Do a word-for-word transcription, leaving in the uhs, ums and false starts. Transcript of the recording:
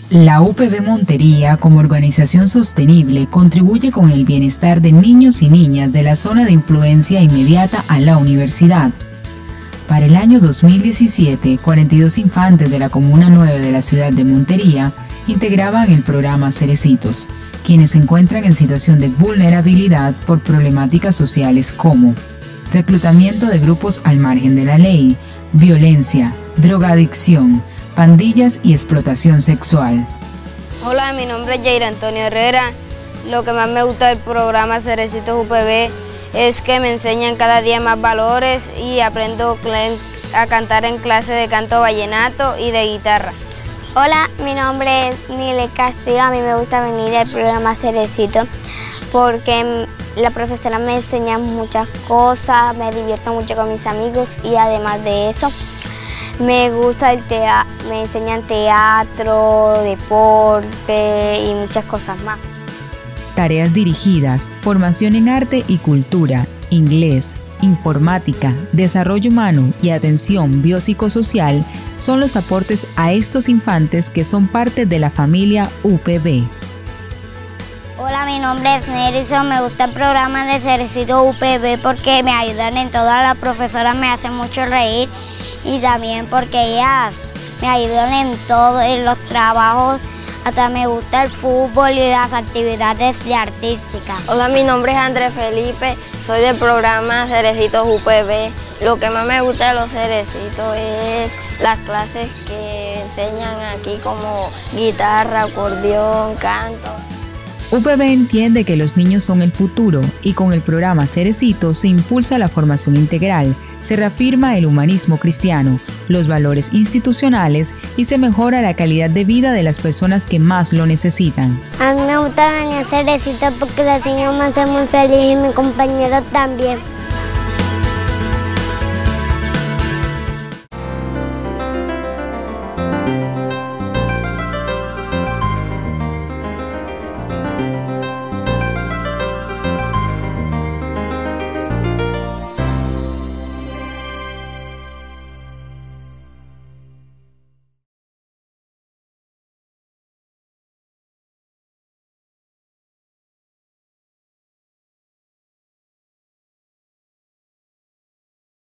La U P B Montería, como organización sostenible, contribuye con el bienestar de niños y niñas de la zona de influencia inmediata a la universidad. Para el año dos mil diecisiete, cuarenta y dos infantes de la Comuna nueve de la ciudad de Montería integraban el programa Cerecitos, quienes se encuentran en situación de vulnerabilidad por problemáticas sociales como reclutamiento de grupos al margen de la ley, violencia, drogadicción, pandillas y explotación sexual. Hola, mi nombre es Jair Antonio Herrera. Lo que más me gusta del programa Cerecitos U P B es que me enseñan cada día más valores y aprendo a cantar en clase de canto vallenato y de guitarra. Hola, mi nombre es Nile Castillo. A mí me gusta venir al programa Cerecitos porque la profesora me enseña muchas cosas, me divierto mucho con mis amigos y además de eso me gusta el teatro, me enseñan teatro, deporte y muchas cosas más. Tareas dirigidas, formación en arte y cultura, inglés, informática, desarrollo humano y atención biopsicosocial son los aportes a estos infantes que son parte de la familia U P B. Hola, mi nombre es Nerison. Me gusta el programa de Cerecitos U P B porque me ayudan en todas las profesoras, me hacen mucho reír y también porque ellas me ayudan en todo, en los trabajos. Hasta me gusta el fútbol y las actividades artísticas. Hola, mi nombre es Andrés Felipe, soy del programa Cerecitos U P B. Lo que más me gusta de los Cerecitos es las clases que enseñan aquí como guitarra, acordeón, canto. U P B entiende que los niños son el futuro y con el programa Cerecitos se impulsa la formación integral, se reafirma el humanismo cristiano, los valores institucionales y se mejora la calidad de vida de las personas que más lo necesitan. A mí me gusta venir a Cerecitos porque los niños me hacen muy feliz y mis compañeros también.